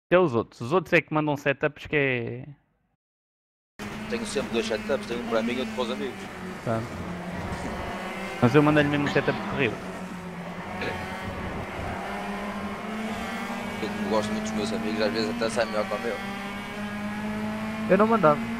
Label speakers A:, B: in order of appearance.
A: Até os outros é que mandam setups que é.
B: Tenho sempre dois setups, tenho um para mim e outro para os amigos.
A: Pronto. Mas eu mandei-lhe mesmo um setup que correu.
B: Eu como gosto muito dos meus amigos, às vezes até sai melhor que o meu.
C: Eu não mandava.